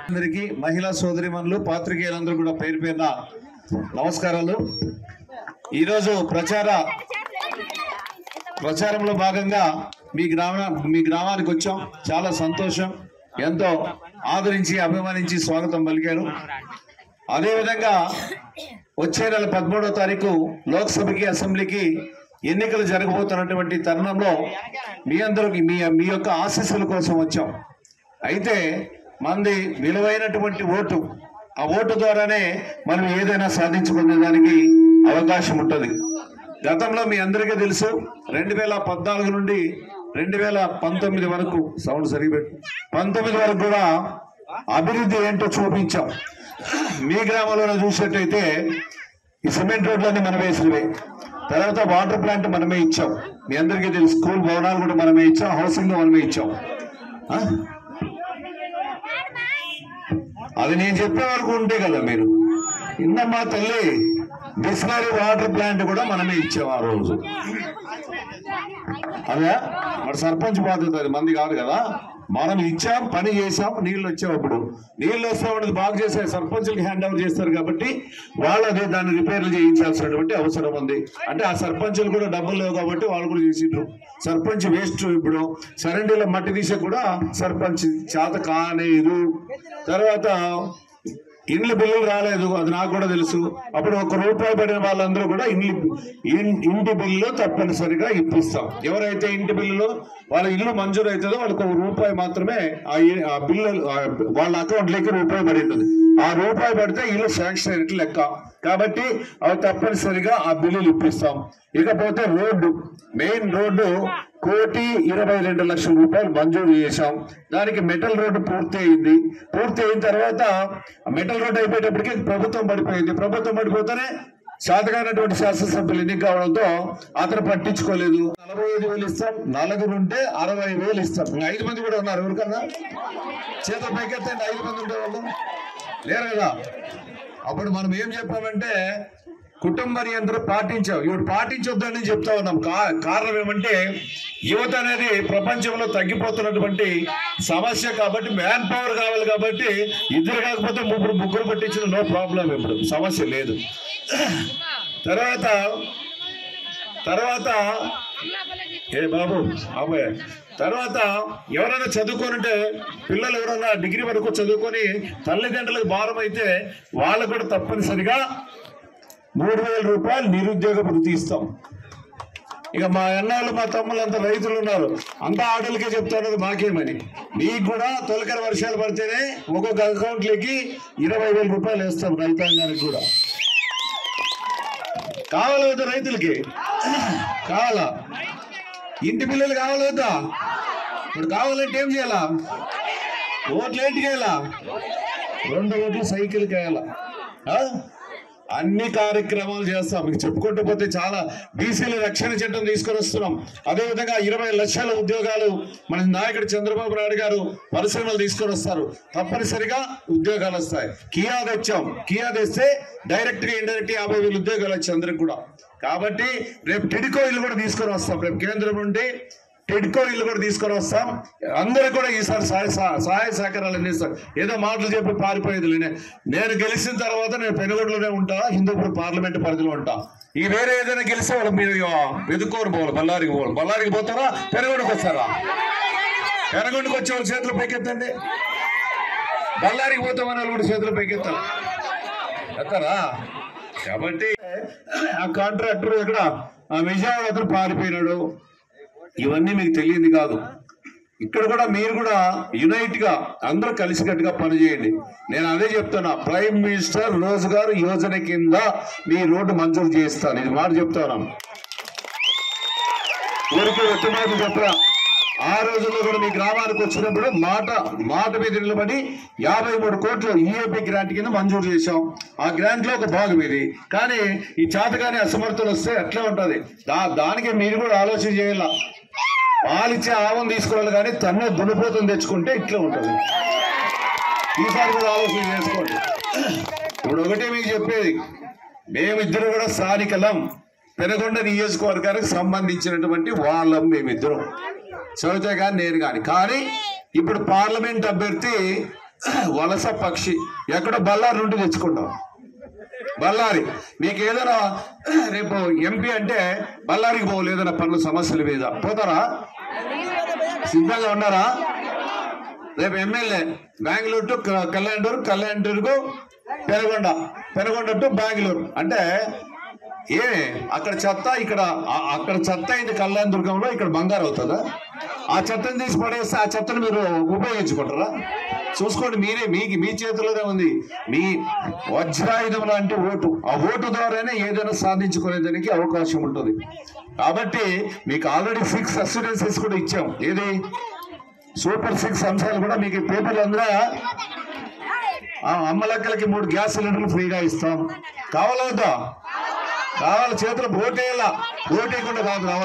అందరికీ మహిళా సోదరిమణులు పాత్రికేయులందరూ కూడా పేరు పేరున నమస్కారాలు. ఈరోజు ప్రచారంలో భాగంగా మీ గ్రామానికి వచ్చాం. చాలా సంతోషం. ఎంతో ఆదరించి అభిమానించి స్వాగతం పలికారు. అదేవిధంగా వచ్చే నెల 13వ తారీఖు లోక్సభకి అసెంబ్లీకి ఎన్నికలు జరగబోతున్నటువంటి తరుణంలో మీ అందరికి మీ యొక్క ఆశీస్సుల కోసం వచ్చాం. అయితే మనది విలువైనటువంటి ఓటు. ఆ ఓటు ద్వారానే మనం ఏదైనా సాధించుకునే దానికి అవకాశం ఉంటుంది. గతంలో మీ అందరికీ తెలుసు 2014 నుండి 2019 వరకు 19 వరకు కూడా అభివృద్ధి ఏంటో చూపించాం. మీ గ్రామంలో చూసినట్టయితే ఈ సిమెంట్ రోడ్లన్నీ మనం వేసినవే. తర్వాత వాటర్ ప్లాంట్ మనమే ఇచ్చాం. మీ అందరికీ తెలుసు. స్కూల్ భవనాలు కూడా మనమే ఇచ్చాం. హౌసింగ్ మనమే ఇచ్చాం. అది నేను చెప్పే వరకు ఉంటే కదా మీరు ఇన్నమ్మా తల్లి. బిస్లరీ వాటర్ ప్లాంట్ కూడా మనమే ఇచ్చాం ఆ రోజు. అదే మరి సర్పంచ్ బాధ్యత, అది మంది కాదు కదా. మనం ఇచ్చాం, పని చేసాం, నీళ్ళు వచ్చాం. అప్పుడు నీళ్ళు వస్తామన్నది బాగు చేసే సర్పంచులకి హ్యాండ్ ఓవర్ చేస్తారు కాబట్టి వాళ్ళు అదే దాన్ని రిపేర్లు చేయించాల్సినటువంటి అవసరం ఉంది. అంటే ఆ సర్పంచులు కూడా డబ్బులు లేవు కాబట్టి వాళ్ళు కూడా చేసిండ్రు. సర్పంచ్ వేస్ట్. ఇప్పుడు సరండీలో మట్టి తీసే కూడా సర్పంచ్ చేత కాలేదు. తర్వాత ఇండ్ల బిల్లులు రాలేదు, అది నాకు కూడా తెలుసు. అప్పుడు ₹1 పడిన వాళ్ళందరూ కూడా ఇంటి బిల్లు తప్పనిసరిగా ఇప్పిస్తాం. ఎవరైతే ఇంటి బిల్లులో వాళ్ళ ఇల్లు మంజూరు అవుతుందో వాళ్ళకి ₹1 మాత్రమే ఆ బిల్లు వాళ్ళ అకౌంట్లోకి ₹1 పడి ఉంటుంది. ఆ ₹1 పడితే ఇల్లు శాంక్షన్ అయినట్లు లెక్క. కాబట్టి అవి తప్పనిసరిగా ఆ బిల్లులు ఇప్పిస్తాం. ఇకపోతే రోడ్డు, మెయిన్ రోడ్డు ₹1,22,00,000 మంజూరు చేశాం. దానికి మెటల్ రోడ్డు పూర్తి అయింది. పూర్తి అయిన తర్వాత మెటల్ రోడ్డు అయిపోయేటప్పటికి ప్రభుత్వం పడిపోయింది. ప్రభుత్వం పడిపోతేనే శాతకానటువంటి శాసనసభ్యులు ఎన్నిక కావడంతో అతను పట్టించుకోలేదు. 45,000 ఇస్తాం. నలుగురు ఉంటే 60,000 ఇస్తాం. 5 మంది కూడా ఉన్నారు. ఎవరికన్నా చేతుల పైకెత్తండి. 5 మంది ఉంటే వాళ్ళు లేరు కదా. అప్పుడు మనం ఏం చెప్పామంటే కుటుంబ నియంత్రణ పాటించాం. ఇప్పుడు పాటించొద్దని చెప్తా ఉన్నాం. కారణం ఏమంటే యువత అనేది ప్రపంచంలో తగ్గిపోతున్నటువంటి సమస్య. కాబట్టి మ్యాన్ పవర్ కావాలి. కాబట్టి ఇద్దరు కాకపోతే ముగ్గురు పట్టించిన నో ప్రాబ్లం. ఇప్పుడు సమస్య లేదు. తర్వాత ఏ బాబు అబ్బాయి తర్వాత ఎవరైనా చదువుకోనంటే పిల్లలు ఎవరైనా డిగ్రీ వరకు చదువుకొని తల్లిదండ్రులకు భారం అయితే వాళ్ళకు కూడా తప్పనిసరిగా ₹3,000 నిరుద్యోగ భృతి ఇస్తాం. ఇక మా అన్నాళ్ళు మా తమ్ముళ్ళు అంతా రైతులు ఉన్నారు. అంతా ఆటలకే చెప్తున్నారు మాకేమని. మీకు కూడా తొలకరి వర్షాలు పడితేనే ఒక్కొక్క అకౌంట్లకి ₹20,000 వేస్తాం. రైతాంగానికి కూడా కావాలి వద్దా? రైతులకి కావాలా? ఇంటి పిల్లలు కావాలి వద్దా? ఇప్పుడు కావాలంటే ఏం చేయాలా? ఓట్లు ఏంటికి వేయాలా? 2 ఓట్లు సైకిల్కి వేయాలా? అన్ని కార్యక్రమాలు చేస్తాం. మీకు చెప్పుకుంటూ పోతే చాలా. బీసీల రక్షణ చట్టం తీసుకొని వస్తున్నాం. అదేవిధంగా 20 లక్షల ఉద్యోగాలు మన నాయకుడు చంద్రబాబు నాయుడు గారు పరిశ్రమలు తీసుకొని వస్తారు. తప్పనిసరిగా ఉద్యోగాలు వస్తాయి. కియా తెచ్చాం. కియా తెస్తే డైరెక్ట్ గా ఇండైరెక్ట్ 50,000 ఉద్యోగాలు వచ్చాయి అందరికి కూడా. కాబట్టి రేపు టిడ్కో ఇల్లు కూడా తీసుకొని వస్తాం. రేపు కేంద్రం నుండి టిడ్కో ఇల్లు కూడా తీసుకొని వస్తాం. అందరూ కూడా ఈసారి సహాయ సహకారాలు అందిస్తారు. ఏదో మాటలు చెప్పి పారిపోయేది. నేను గెలిచిన తర్వాత నేను పెనుగొండలోనే ఉంటా. హిందూపూర్ పార్లమెంట్ పరిధిలో ఉంటా. ఈ వేరే ఏదైనా గెలిస్తే వాళ్ళు మీరు వెతుక్కోరు పోవాలి. బళ్ళారికి పోతారా? పెనుగొండకు వస్తారా? పెనుగొండకు వచ్చే వాళ్ళు చేతులు పైకెత్తండి. బళ్ళారికి పోతామని వాళ్ళు కూడా చేతులు పైకెత్తారు. ఎత్తారా? కాబట్టి ఆ కాంట్రాక్టర్ ఇక్కడ విజయవాడ అతను పారిపోయినాడు. ఇవన్నీ మీకు తెలియదు కాదు. ఇక్కడ కూడా మీరు కూడా యునైట్ గా అందరూ కలిసికట్టుగా పనిచేయండి. నేను అదే చెప్తున్నా. ప్రైమ్ మినిస్టర్ రోజ్గార్ యోజన కింద మీ రోడ్డు మంజూరు చేస్తాను. ఇది మాట చెప్తాను. ఊరికి ఒట్టి మాట చెప్పరా. ఆ రోజుల్లో కూడా మీ గ్రామానికి వచ్చినప్పుడు మాట మీద నిలబడి 53 కోట్లు ఈఏపీ గ్రాంట్ కింద మంజూరు చేశాం. ఆ గ్రాంట్ లో ఒక భాగం ఇది. కానీ ఈ చేతగానే అసమర్థులు వస్తే ఎట్లా ఉంటది? దానికి మీరు కూడా ఆలోచన చేయాల. పాలిచ్చే ఆవం తీసుకోవాలి కానీ తన్నే దునిపోతం తెచ్చుకుంటే ఇట్లా ఉంటుంది. ఈసారి కూడా ఆలోచన చేసుకోండి. ఇప్పుడు ఒకటే మీకు చెప్పేది, మేమిద్దరు కూడా స్థానికలం. పెనుగొండ నియోజకవర్గానికి సంబంధించినటువంటి వాళ్ళం మేమిద్దరం. చదివితే కానీ నేను కానీ ఇప్పుడు పార్లమెంట్ అభ్యర్థి వలస పక్షి ఎక్కడో బళ్ళారి నుండి తెచ్చుకుంటాం. బళ్ళారి మీకు ఏదైనా రేపు ఎంపీ అంటే బళ్ళారికి పోవాలి, ఏదైనా పనుల సమస్యల మీద పోతారా? సిద్ధంగా ఉన్నారా? రేపు ఎమ్మెల్యే బెంగళూరు టు కళ్యాణ్డూరు, కళ్యాణ్డూరుకు పెనగొండ టు బెంగళూరు అంటే అక్కడ చెత్త అక్కడ చెత్త అయింది కళ్యాణ దుర్గంలో, ఇక్కడ బంగారు అవుతుందా? ఆ చెత్తను తీసి పడేస్తే ఆ చెత్తను మీరు ఉపయోగించుకుంటారా? చూసుకోండి, మీ చేతిలోనే ఉంది మీ వజ్రాయుధం లాంటి ఓటు. ఆ ఓటు ద్వారానే ఏదైనా సాధించుకునేదానికి అవకాశం ఉంటుంది. కాబట్టి మీకు ఆల్రెడీ 6 అస్యూరెన్సెస్ కూడా ఇచ్చాం. ఏది సూపర్ 6 అంశాలు కూడా మీకు పేపర్లు అందరూ. అమ్మ లెక్కలకి 3 గ్యాస్ సిలిండర్లు ఫ్రీగా ఇస్తాం. కావాలా? చేతులు ఓటేయాలా? ఓటేయకుండా కాదు.